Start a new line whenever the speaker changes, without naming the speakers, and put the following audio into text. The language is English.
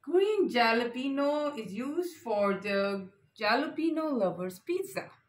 Green jalapeno is used for the jalapeno lovers pizza.